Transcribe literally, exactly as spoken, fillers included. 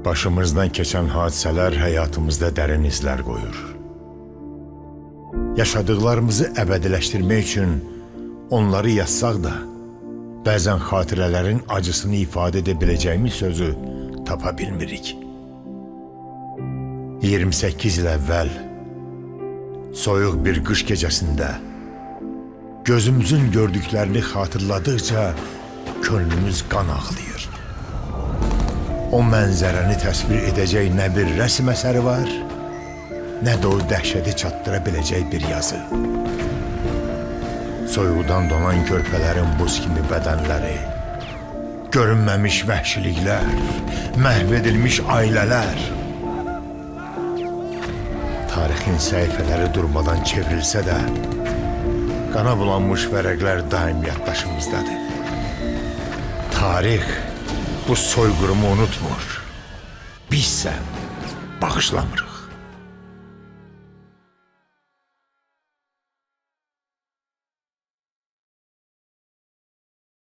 Başımızdan keçən hadisələr həyatımızda dərin izlər qoyur. Yaşadıqlarımızı əbədiləşdirmək üçün onları yazsaq da, bəzən xatirələrin acısını ifadə edə biləcəyimiz sözü tapa bilmirik. iyirmi səkkiz il əvvəl, soyuq bir qış gecəsində, gözümüzün gördüklərini xatırladıqca könlümüz qan ağlayır. O mənzərəni təsvir edəcək nə bir rəsm əsəri var, nə də o dəhşəti çatdıra biləcək bir yazı. Soyuqdan donan körpələrin buz kimi bədənləri, görünməmiş vəhşiliklər, məhv edilmiş ailələr. Tarixin səhifələri durmadan çevrilsə də, qana bulanmış vərəqlər daim yaddaşımızdadır. Tarix bu soyqırımı unutmur, bizsə bağışlamırıq.